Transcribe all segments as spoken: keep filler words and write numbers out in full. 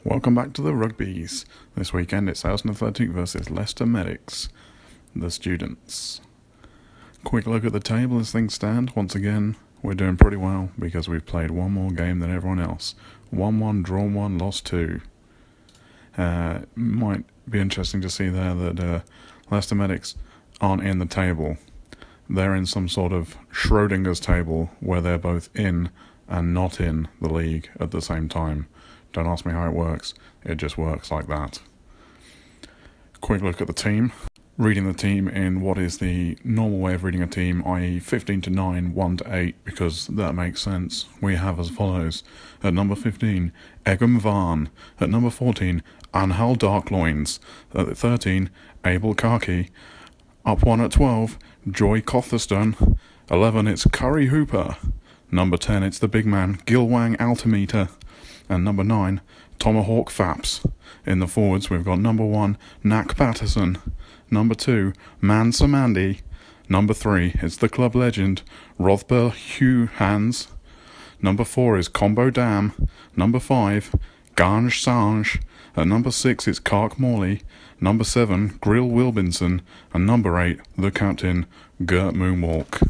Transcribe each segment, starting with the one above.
Welcome back to the rugbies. This weekend it's Aylestone Athletic versus Leicester Medics, the students. Quick look at the table as things stand. Once again, we're doing pretty well because we've played one more game than everyone else. one one, drawn one, lost two. Uh, might be interesting to see there that uh, Leicester Medics aren't in the table. They're in some sort of Schrodinger's table where they're both in and not in the league at the same time. Don't ask me how it works, it just works like that. Quick look at the team. Reading the team in what is the normal way of reading a team, that is fifteen to nine, one to eight, because that makes sense. We have as follows. At number fifteen, Egham Varn. At number fourteen, Anhal Darkloins. At thirteen, Abel Karki. Up one at twelve, Joy Cotherston. eleven, it's Curry Hooper. Number ten, it's the big man, Gilwang Altimeter. And number nine, Tomahawk Faps. In the forwards, we've got number one, Knack Patterson. Number two, Mansa Mandy. Number three, it's the club legend, Rothber Hugh Hans. Number four is Combo Dam. Number five, Ganj Sange. At number six, it's Kark Morley. Number seven, Grill Wilbinson. And number eight, the captain, Gert Moonwalk.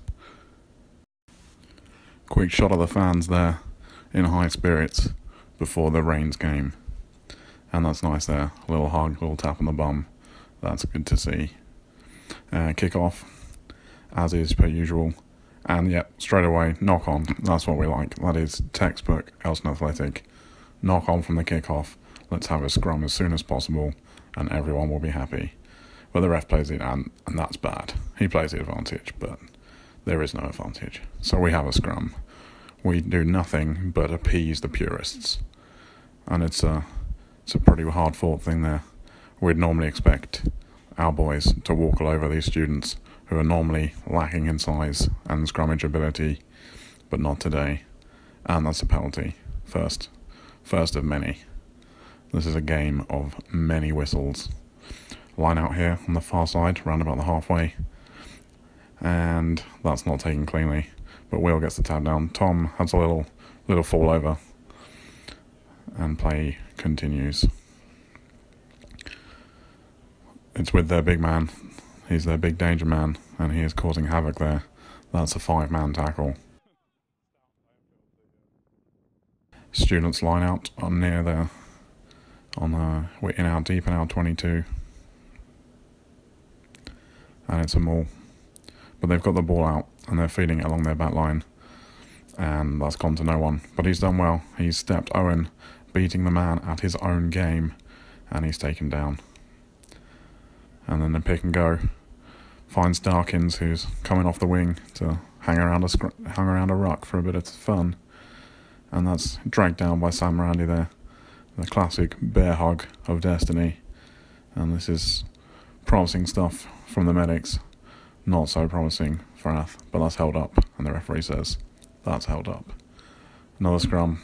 Quick shot of the fans there, in high spirits before the Reigns game, and that's nice there. A little hug, a little tap on the bum. That's good to see. Uh, kick off, as is per usual, and yep, straight away knock on. That's what we like. That is textbook Aylestone Athletic. Knock on from the kick off. Let's have a scrum as soon as possible, and everyone will be happy. But the ref plays it, and, and that's bad. He plays the advantage, but there is no advantage. So we have a scrum. We do nothing but appease the purists. And it's a, it's a pretty hard fought thing there. We'd normally expect our boys to walk all over these students who are normally lacking in size and scrummage ability, but not today. And that's a penalty. First, first of many. This is a game of many whistles. Line out here on the far side, round about the halfway. And that's not taken cleanly. But Will gets the tab down. Tom has a little little fall over. And play continues. It's with their big man. He's their big danger man. And he is causing havoc there. That's a five-man tackle. Students line out on near there. On the, we're in our deep in our twenty-two. And it's a maul. But they've got the ball out and they're feeding it along their back line. And that's gone to no one. But he's done well. He's stepped Owen, beating the man at his own game. And he's taken down. And then the pick and go finds Darkins, who's coming off the wing to hang around a, scr- hang around a ruck for a bit of fun. And that's dragged down by Sam Randy there. The classic bear hug of destiny. And this is promising stuff from the medics. Not so promising for Ath, but that's held up, and the referee says that's held up. Another scrum,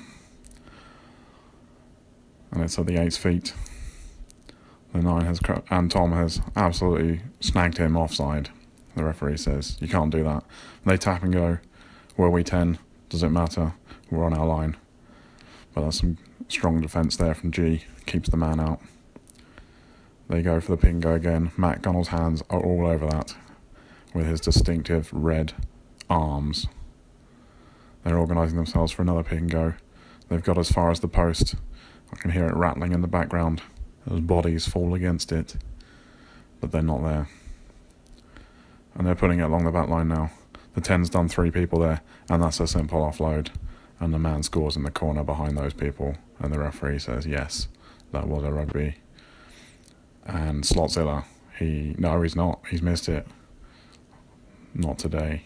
and it's at the eight's feet. The nine has, and Tom has absolutely snagged him offside. The referee says you can't do that. They tap and go. Were we ten? Does it matter? We're on our line. But that's some strong defence there from G. Keeps the man out. They go for the pin go again. Matt Gunnell's hands are all over that, with his distinctive red arms. They're organising themselves for another pick and go. They've got as far as the post. I can hear it rattling in the background as bodies fall against it. But they're not there. And they're putting it along the back line now. The ten's done three people there, and that's a simple offload. And the man scores in the corner behind those people. And the referee says, yes, that was a rugby. And Slotzilla, he, no, he's not. He's missed it. Not today.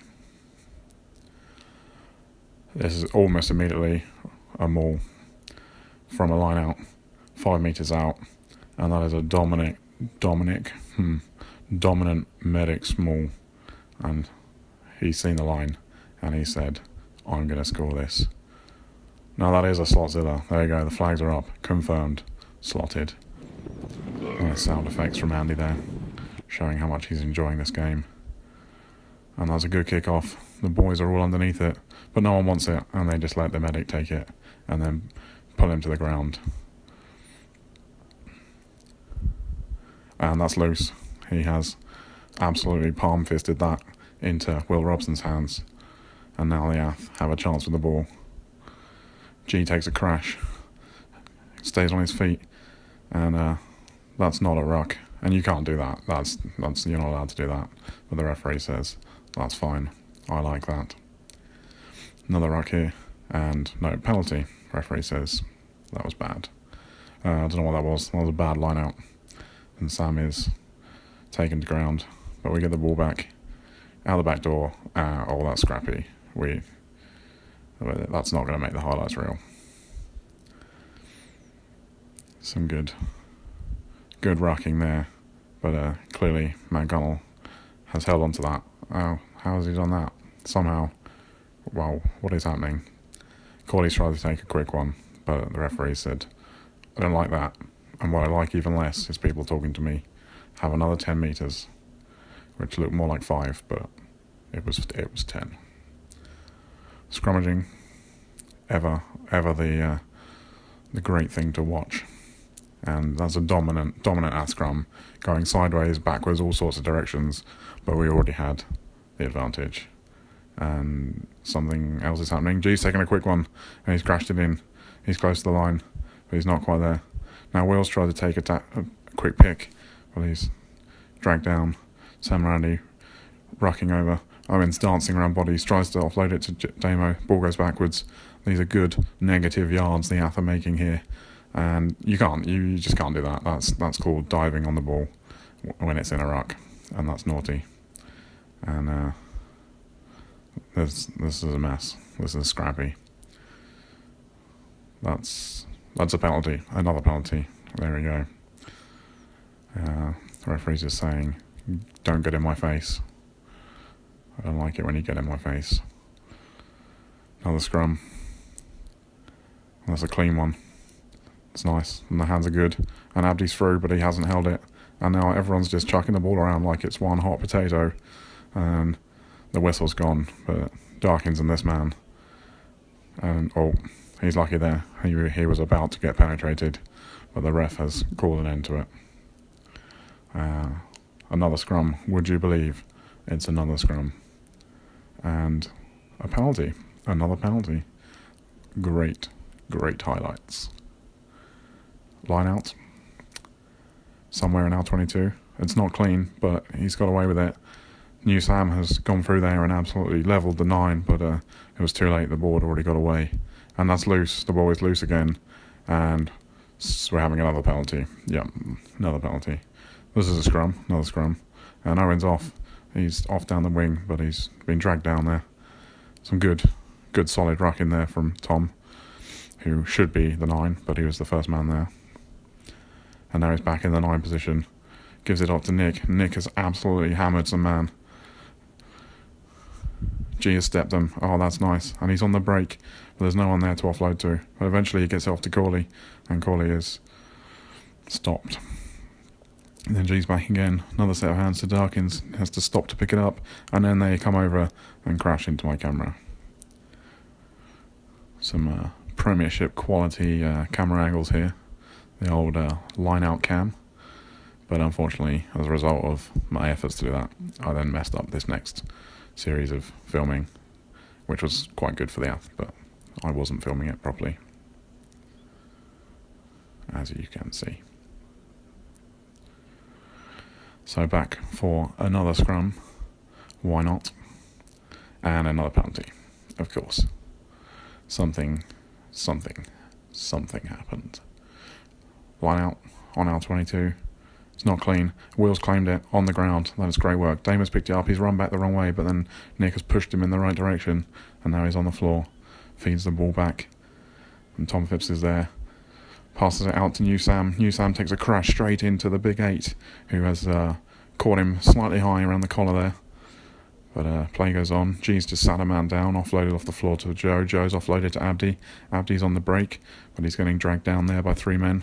This is almost immediately a maul from a line out, five metres out, and that is a Dominic, Dominic, hmm, dominant medics maul, and he's seen the line, and he said, I'm going to score this. Now that is a Slotzilla. There you go, the flags are up, confirmed, slotted. Nice sound effects from Andy there, showing how much he's enjoying this game. And that's a good kick-off. The boys are all underneath it, but no one wants it, and they just let the medic take it, and then pull him to the ground. and that's loose. He has absolutely palm-fisted that into Will Robson's hands, and now the Ath have a chance with the ball. G takes a crash, stays on his feet, and uh, that's not a ruck, and you can't do that. That's that's you're not allowed to do that. But the referee says that's fine. I like that. Another ruck here, and no penalty. Referee says that was bad. Uh, I don't know what that was. That was a bad line out, and Sam is taken to ground. But we get the ball back out the back door. Uh, oh, that's scrappy. We that's not going to make the highlights reel. Some good, good rucking there, but uh, clearly McGonnell has held on to that. Oh, how has he done that? Somehow. Well, what is happening? Corley's tried to take a quick one, but the referee said, I don't like that. And what I like even less is people talking to me. Have another ten metres, which looked more like five, but it was it was ten. Scrummaging, ever ever the uh, the great thing to watch, and that's a dominant dominant Ath scrum, going sideways, backwards, all sorts of directions. But we already had the advantage, and something else is happening. G's taking a quick one, and he's crashed it in. He's close to the line, but he's not quite there. Now Will's tried to take a, ta- a quick pick, but he's dragged down. Sam Randy rucking over. Owen's dancing around bodies, tries to offload it to J- Damo. Ball goes backwards. These are good negative yards the Ath are making here, and you can't, you, you just can't do that. That's that's called diving on the ball when it's in a ruck, and that's naughty. And uh, this this is a mess. This is scrappy. That's that's a penalty. Another penalty. There we go. Uh, the referee's just saying, "Don't get in my face." I don't like it when you get in my face. Another scrum. That's a clean one. It's nice. And the hands are good. And Abdi's through, but he hasn't held it. And now everyone's just chucking the ball around like it's one hot potato. And the whistle's gone. But Darkins and this man. And, oh, he's lucky there. He, he was about to get penetrated. But the ref has called an end to it. Uh, another scrum. Would you believe? It's another scrum. And a penalty. Another penalty. Great, great highlights. Line out. Somewhere in L twenty-two. It's not clean, but he's got away with it. New Sam has gone through there and absolutely levelled the nine, but uh, it was too late. The ball had already got away. And that's loose. The ball is loose again. And we're having another penalty. Yep, another penalty. This is a scrum. Another scrum. And Owen's off. He's off down the wing, but he's been dragged down there. Some good, good solid ruck in there from Tom, who should be the nine, but he was the first man there. And now he's back in the nine position. Gives it off to Nick. Nick has absolutely hammered some man. G has stepped them. Oh, that's nice. And he's on the break, but there's no one there to offload to. But eventually he gets it off to Corley, and Corley is stopped. And then G's back again. Another set of hands to Darkins. Has to stop to pick it up. And then they come over and crash into my camera. Some uh, Premiership quality uh, camera angles here. The old uh, line out cam. But unfortunately, as a result of my efforts to do that, I then messed up this next series of filming, which was quite good for the Ath, but I wasn't filming it properly, as you can see. So back for another scrum, why not? And another penalty, of course. Something, something, something happened. Line out on L twenty-two. It's not clean. Will's claimed it on the ground. That is great work. Damon's picked it up. He's run back the wrong way, but then Nick has pushed him in the right direction, and now he's on the floor. Feeds the ball back, and Tom Phipps is there. Passes it out to New Sam. New Sam takes a crash straight into the big eight, who has uh, caught him slightly high around the collar there. But uh, play goes on. G's just sat a man down, offloaded off the floor to Joe. Joe's offloaded to Abdi. Abdi's on the break, but he's getting dragged down there by three men.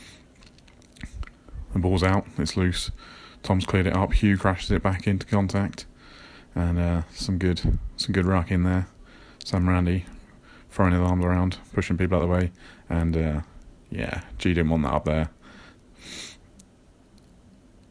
The ball's out. It's loose. Tom's cleared it up. Hugh crashes it back into contact, and uh, some good, some good ruck in there. Sam Randy throwing his arms around, pushing people out of the way, and uh, yeah, G didn't want that up there.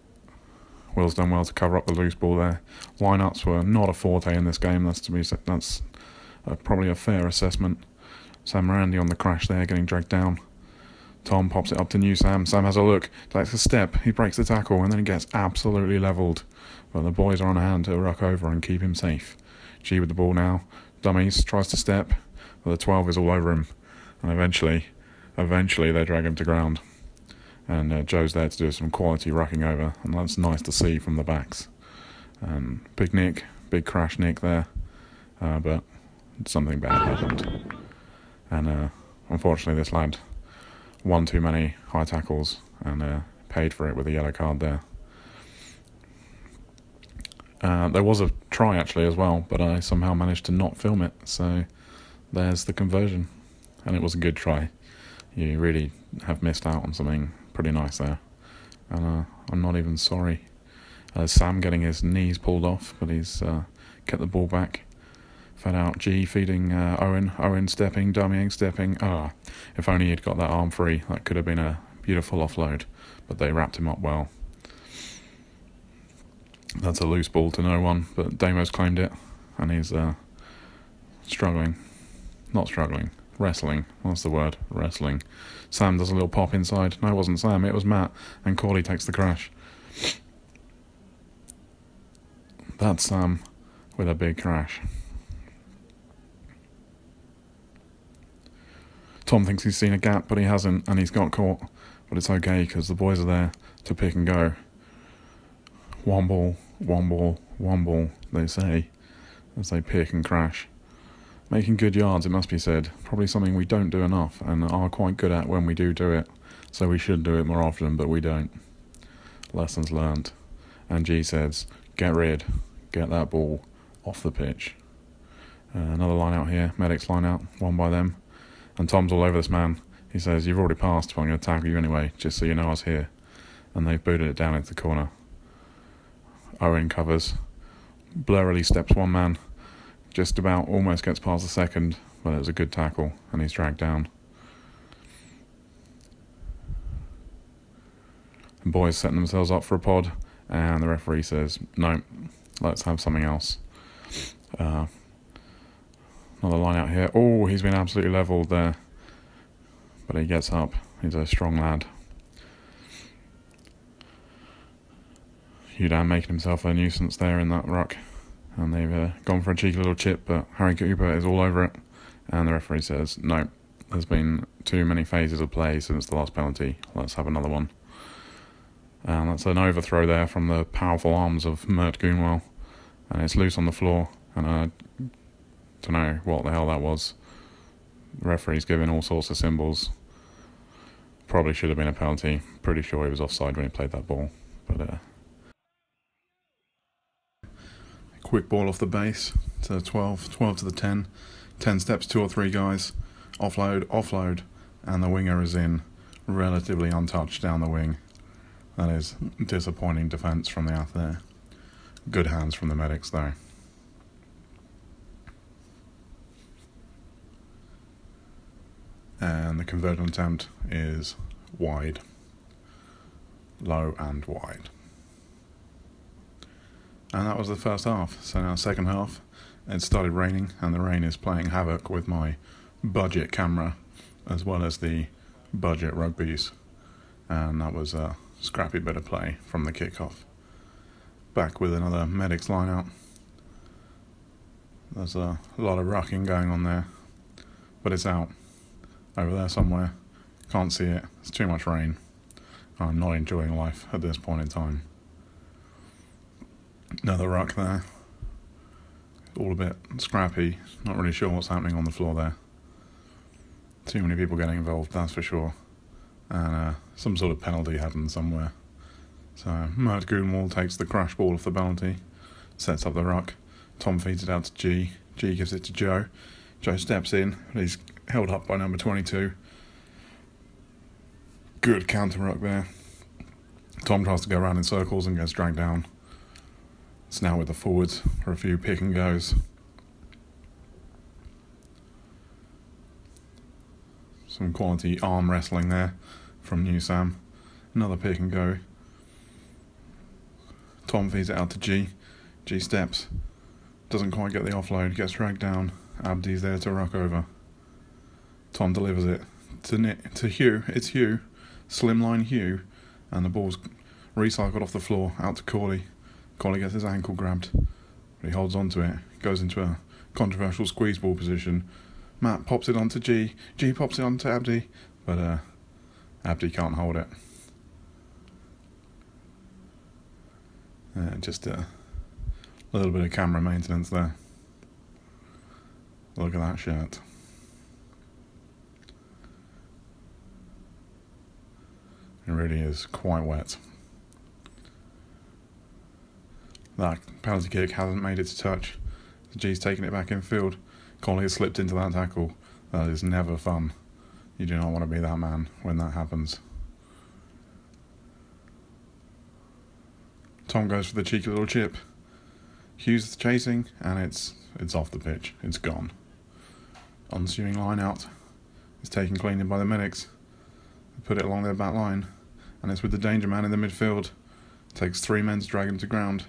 Will's done well to cover up the loose ball there. Line-ups were not a forte in this game. That's to be that's uh, probably a fair assessment. Sam Randy on the crash there, getting dragged down. Tom pops it up to new Sam. Sam has a look, takes a step, he breaks the tackle, and then he gets absolutely levelled. But the boys are on hand to ruck over and keep him safe. G with the ball now. Dummies tries to step, but the twelve is all over him. And eventually, eventually they drag him to ground. And uh, Joe's there to do some quality rucking over, and that's nice to see from the backs. Um, big nick, big crash nick there, uh, but something bad happened. And uh, unfortunately this lad won too many high tackles and uh, paid for it with a yellow card there. Uh, there was a try actually as well, but I somehow managed to not film it, so there's the conversion. And it was a good try. You really have missed out on something pretty nice there. And uh, I'm not even sorry. Uh, Sam getting his knees pulled off, but he's uh, kept the ball back. Fed out. G feeding uh, Owen. Owen stepping, dummying, stepping. Ah, if only he'd got that arm free. That could have been a beautiful offload. But they wrapped him up well. That's a loose ball to no one, but Damo's claimed it. And he's uh, struggling. Not struggling. Wrestling. What's the word? Wrestling. Sam does a little pop inside. No, it wasn't Sam. It was Matt. And Corley takes the crash. That's Sam with a big crash. Tom thinks he's seen a gap, but he hasn't, and he's got caught. But it's okay, because the boys are there to pick and go. One ball, one ball, one ball, they say, as they pick and crash. Making good yards, it must be said. Probably something we don't do enough, and are quite good at when we do do it. So we should do it more often, but we don't. Lessons learned. And G says, get rid, get that ball off the pitch. Uh, another line out here, Medics line out, one by them. And Tom's all over this man. He says, you've already passed, but I'm going to tackle you anyway, just so you know I was here. And they've booted it down into the corner. Owen covers. Blurrily steps one man. Just about almost gets past the second, but it was a good tackle, and he's dragged down. The boys setting themselves up for a pod, and the referee says, no, let's have something else. Uh, another line out here. Oh, he's been absolutely levelled there. But he gets up. He's a strong lad. Udan making himself a nuisance there in that ruck. And they've uh, gone for a cheeky little chip, but Harry Cooper is all over it. And the referee says, no, there's been too many phases of play since the last penalty. Let's have another one. And that's an overthrow there from the powerful arms of Mert Goonwell. And it's loose on the floor. And I don't know what the hell that was. The referee's giving all sorts of symbols. Probably should have been a penalty. Pretty sure he was offside when he played that ball. But uh, quick ball off the base to twelve, twelve to the ten. ten steps, two or three guys. Offload, offload. And the winger is in relatively untouched down the wing. That is disappointing defence from the Ath there. Good hands from the Medics though. And the conversion attempt is wide. Low and wide. And that was the first half. So now second half, it started raining, and the rain is playing havoc with my budget camera as well as the budget rugbies. And that was a scrappy bit of play from the kickoff. Back with another Medics line out. There's a lot of rucking going on there, but it's out. Over there somewhere. Can't see it. It's too much rain. I'm not enjoying life at this point in time. Another ruck there. All a bit scrappy. Not really sure what's happening on the floor there. Too many people getting involved, that's for sure. And uh, some sort of penalty happened somewhere. So Mert Goonwall takes the crash ball off the penalty. Sets up the ruck. Tom feeds it out to G. G gives it to Joe. Joe steps in. He's held up by number twenty-two. Good counter ruck there. Tom tries to go around in circles and gets dragged down. It's now with the forwards for a few pick and goes. Some quality arm wrestling there from New Sam. Another pick and go. Tom feeds it out to G. G steps. Doesn't quite get the offload. Gets dragged down. Abdi's there to ruck over. Tom delivers it to Nick, to Hugh. It's Hugh. Slimline Hugh. And the ball's recycled off the floor out to Corley. Corley gets his ankle grabbed. But he holds on to it. Goes into a controversial squeeze ball position. Matt pops it onto G. G pops it onto Abdi. But uh, Abdi can't hold it. Uh, just a little bit of camera maintenance there. Look at that shirt. It really is quite wet. That penalty kick hasn't made it to touch. G's taking it back in field. Conley has slipped into that tackle. That is never fun. You do not want to be that man when that happens. Tom goes for the cheeky little chip. Hughes chasing, and it's it's off the pitch. It's gone. Ensuing line out. It's taken cleanly by the Medics. They put it along their back line, and it's with the danger man in the midfield. It takes three men to drag him to ground.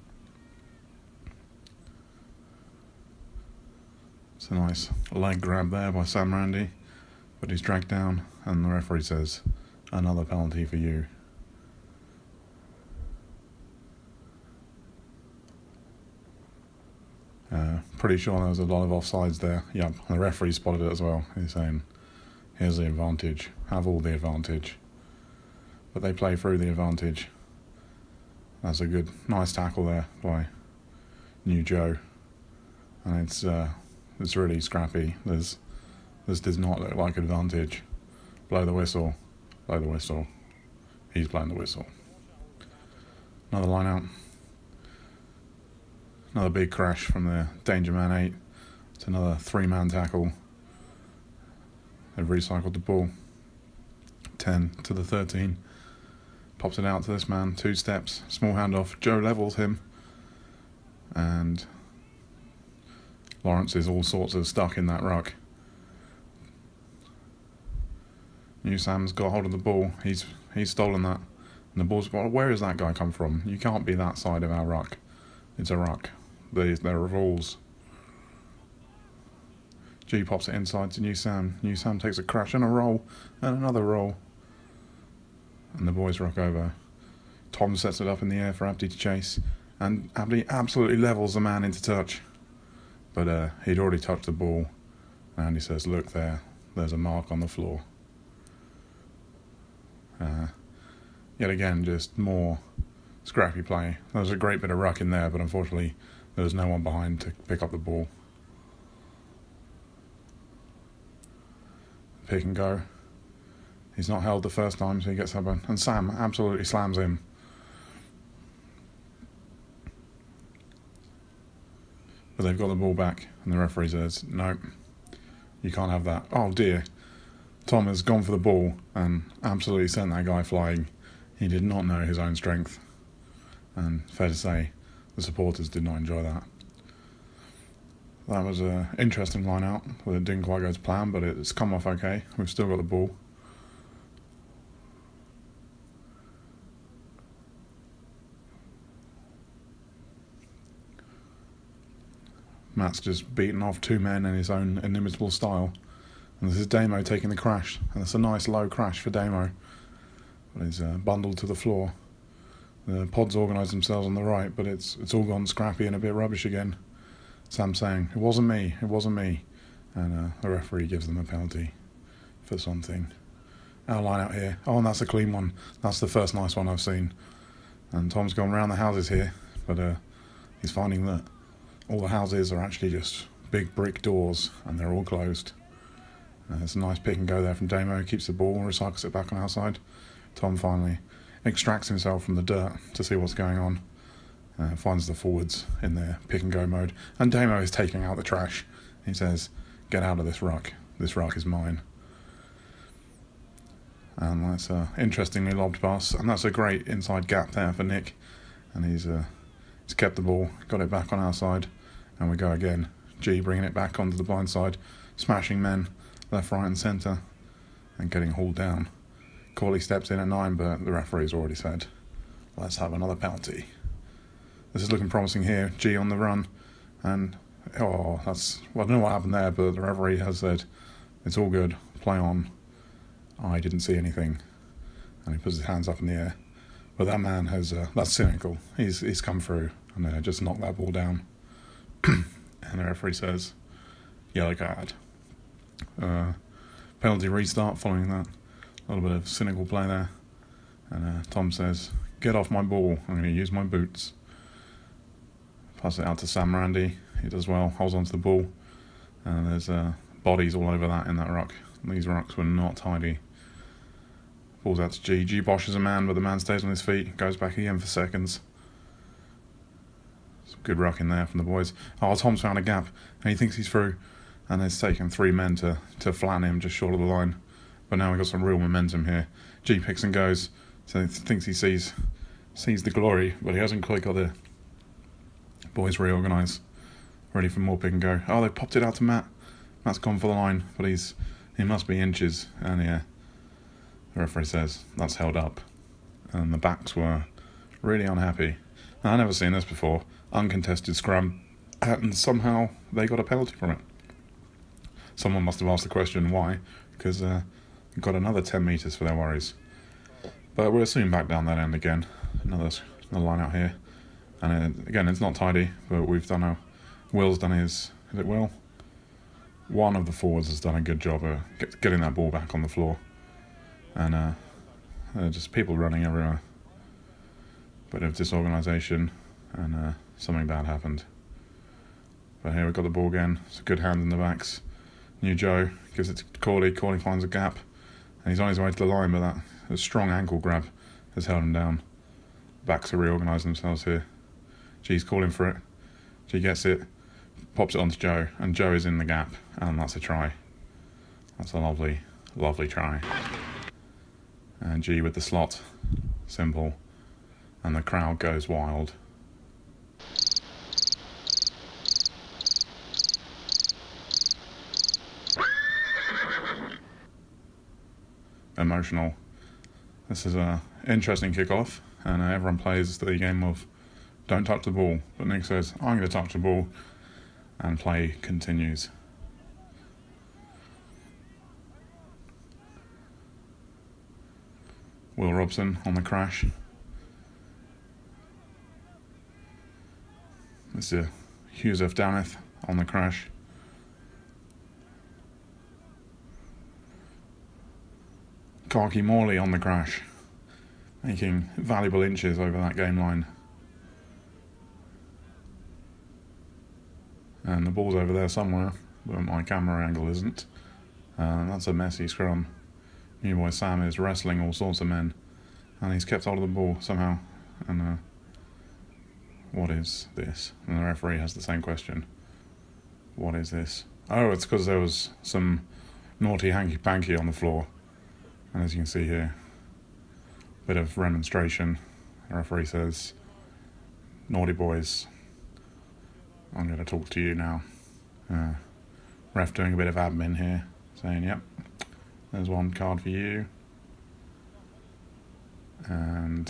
It's a nice leg grab there by Sam Randy, but he's dragged down, and the referee says, another penalty for you. Uh, pretty sure there was a lot of offsides there. Yep, the referee spotted it as well. He's saying, here's the advantage. Have all the advantage. But they play through the advantage. That's a good, nice tackle there by New Joe. And it's uh, it's really scrappy. There's, this does not look like advantage. Blow the whistle. Blow the whistle. He's blowing the whistle. Another line out. Another big crash from the danger man eight. It's another three-man tackle. They've recycled the ball. ten to the thirteen. Pops it out to this man. Two steps. Small handoff. Joe levels him. And Lawrence is all sorts of stuck in that ruck. New Sam's got hold of the ball. He's he's stolen that. And the ball's... Well, where does that guy come from? You can't be that side of our ruck. It's a ruck. There, there are rules. G pops it inside to New Sam. New Sam takes a crash and a roll. And another roll. And the boys ruck over. Tom sets it up in the air for Abdi to chase. And Abdi absolutely levels the man into touch. But uh, he'd already touched the ball. And he says, look there. There's a mark on the floor. Uh, yet again, just more scrappy play. There was a great bit of ruck in there, but unfortunately there was no one behind to pick up the ball. Pick and go. He's not held the first time, so he gets up, and Sam absolutely slams him. But they've got the ball back, and the referee says, no, you can't have that. Oh dear. Tom has gone for the ball and absolutely sent that guy flying. He did not know his own strength. And fair to say, the supporters did not enjoy that. That was an interesting line out. Well, it didn't quite go to plan, but it's come off okay. We've still got the ball. Matt's just beaten off two men in his own inimitable style. And this is Damo taking the crash. And it's a nice low crash for Damo. But he's uh, bundled to the floor. The pods organise themselves on the right, but it's it's all gone scrappy and a bit rubbish again. Sam saying, it wasn't me, it wasn't me. And uh, the referee gives them a penalty for something. Our line out here. Oh, and that's a clean one. That's the first nice one I've seen. And Tom's gone round the houses here, but uh, he's finding that all the houses are actually just big brick doors, and they're all closed. Uh, it's a nice pick and go there from Damo. Keeps the ball and recycles it back on our side. Tom finally extracts himself from the dirt to see what's going on. Uh, finds the forwards in their pick and go mode. And Damo is taking out the trash. He says, get out of this ruck. This ruck is mine. And that's an interestingly lobbed pass. And that's a great inside gap there for Nick. And he's, uh, he's kept the ball, got it back on our side. And we go again. G bringing it back onto the blind side. Smashing men left, right and centre. And getting hauled down. Corley steps in at nine, but the referee's already said, let's have another penalty. this is looking promising here. G on the run, and oh, that's well, I don't know what happened there, but the referee has said it's all good, play on. I didn't see anything, and he puts his hands up in the air. But that man has uh, that's cynical. He's he's come through and uh, just knocked that ball down, and the referee says yellow card. Uh, penalty restart following that. A little bit of cynical play there. And uh, Tom says, get off my ball, I'm going to use my boots. Pass it out to Sam Randy, he does well, holds onto the ball. And there's uh, bodies all over that in that ruck. These rucks were not tidy. Ball's out to G. G boshes a man, but the man stays on his feet, goes back again for seconds. Some good ruck in there from the boys. Oh, Tom's found a gap, and he thinks he's through. And it's taken three men to, to flatten him just short of the line. But now we've got some real momentum here. G picks and goes, so he thinks he sees sees the glory, but he hasn't quite got the boys reorganise, ready for more pick and go. Oh, they popped it out to Matt. Matt's gone for the line, but he's he must be inches. And yeah, the referee says that's held up. And the backs were really unhappy. Now, I've never seen this before. Uncontested scrum, and somehow they got a penalty from it. Someone must have asked the question why, because uh, got another ten metres for their worries. But we're soon back down that end again. Another, another line out here. And it, again, it's not tidy, but we've done our... Will's done his... Is it Will? One of the forwards has done a good job of get, getting that ball back on the floor. And uh, uh, just people running everywhere. Bit of disorganisation, and uh, something bad happened. But here we've got the ball again. It's a good hand in the backs. New Joe gives it to Corley. Corley finds a gap, and he's on his way to the line, but that a strong ankle grab has held him down. Backs are reorganising themselves here. G's calling for it. G gets it, pops it onto Joe, and Joe is in the gap, and that's a try. That's a lovely, lovely try. And G with the slot, simple, and the crowd goes wild. Emotional. This is a interesting kick-off, and uh, everyone plays the game of don't touch the ball, but Nick says I'm going to touch the ball, and play continues. Will Robson on the crash. Mister Yusuf Daneth on the crash. Clarky Morley on the crash, making valuable inches over that game line. And the ball's over there somewhere, but my camera angle isn't. Uh, that's a messy scrum. New boy Sam is wrestling all sorts of men, and he's kept hold of the ball somehow. And uh, what is this? And the referee has the same question. What is this? Oh, it's because there was some naughty hanky-panky on the floor. And as you can see here, a bit of remonstration. The referee says, naughty boys, I'm going to talk to you now. Uh, ref doing a bit of admin here, saying, yep, there's one card for you. And,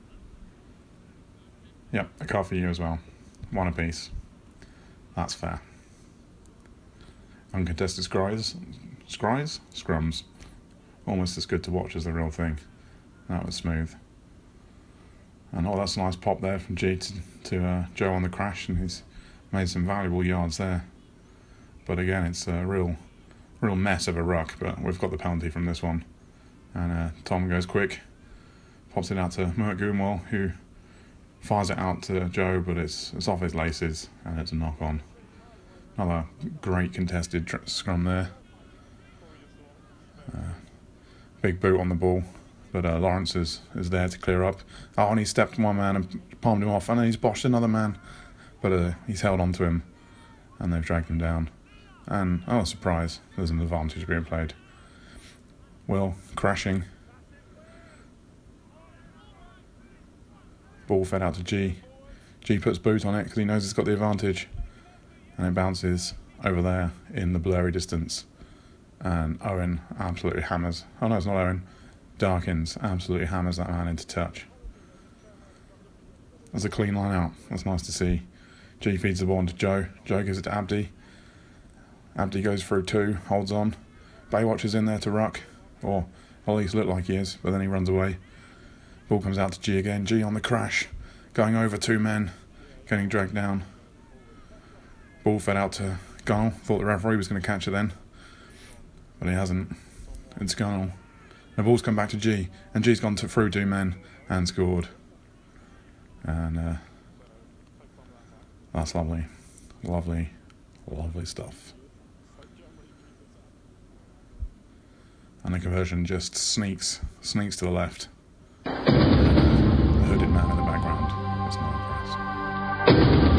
yep, a card for you as well. One apiece. That's fair. Uncontested scries, scries? Scrums. Almost as good to watch as the real thing. That was smooth. And oh, that's a nice pop there from G to, to uh, Joe on the crash, and he's made some valuable yards there. But again, it's a real, real mess of a ruck, but we've got the penalty from this one. And uh, Tom goes quick, pops it out to Mert Goomwell, who fires it out to Joe, but it's it's off his laces, and it's a knock on. Another great contested tr- scrum there. Uh, Big boot on the ball, but uh, Lawrence is, is there to clear up. Oh, and he stepped one man and palmed him off, and then he's boshed another man, but uh, he's held on to him, and they've dragged him down. And, oh, surprise, there's an advantage being played. Will, crashing. Ball fed out to G. G puts boot on it because he knows he's got the advantage, and it bounces over there in the blurry distance. And Owen absolutely hammers. Oh no, it's not Owen. Darkins absolutely hammers that man into touch. That's a clean line out. That's nice to see. G feeds the ball into Joe. Joe gives it to Abdi. Abdi goes through two, holds on. Baywatch is in there to ruck, or at least look like he is, but then he runs away. Ball comes out to G again. G on the crash, going over two men, getting dragged down. Ball fed out to Gunnell. Thought the referee was going to catch it then, but he hasn't. It's Gunnell. The ball's come back to G, and G's gone to, through two men and scored. And uh, that's lovely, lovely, lovely stuff. And the conversion just sneaks, sneaks to the left. The hooded man in the background is not impressed.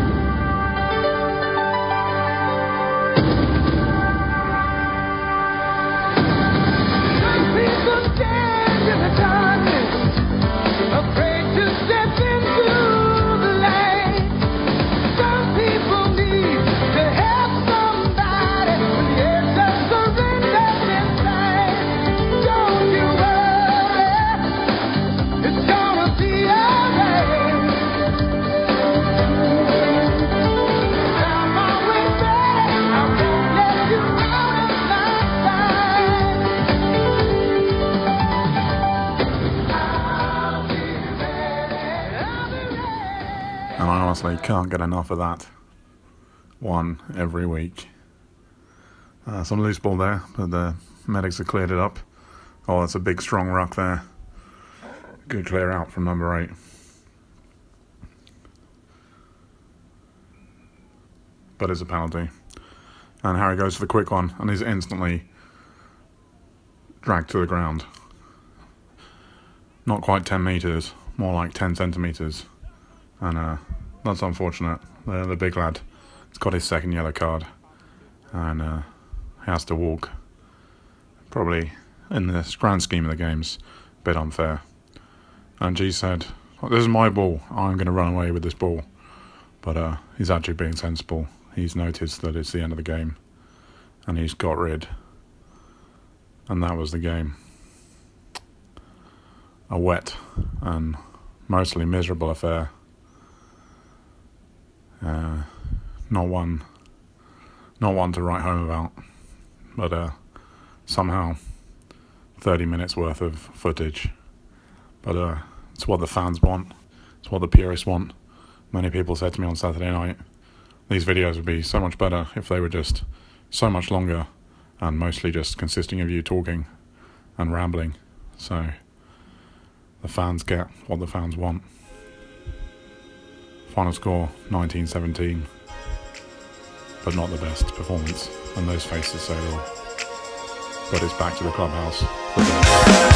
And I honestly can't get enough of that one every week. Uh, some loose ball there, but the Medics have cleared it up. Oh, that's a big strong ruck there. Good clear out from number eight. But it's a penalty. And Harry goes for the quick one, and he's instantly dragged to the ground. Not quite ten metres, more like ten centimetres. And uh, that's unfortunate. The, the big lad has got his second yellow card, and uh, he has to walk. Probably, in the grand scheme of the games, a bit unfair. And G said, "This is my ball. I'm going to run away with this ball." But uh, he's actually being sensible. He's noticed that it's the end of the game, and he's got rid. And that was the game. A wet and mostly miserable affair. Uh, not one, not one to write home about, but uh, somehow thirty minutes worth of footage. But uh, it's what the fans want. It's what the purists want. Many people said to me on Saturday night, these videos would be so much better if they were just so much longer and mostly just consisting of you talking and rambling. So the fans get what the fans want. Final score, nineteen seventeen, but not the best performance, and those faces say it all. But it's back to the clubhouse.